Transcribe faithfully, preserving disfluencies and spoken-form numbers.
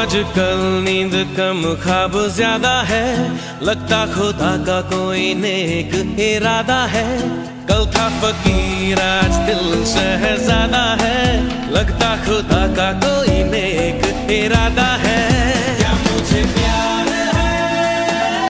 आजकल नींद कम ख्वाब ज्यादा है, लगता खुदा का कोई नेक इरादा है। कल था फकीर आज दिल शहजादा है, लगता खुदा का कोई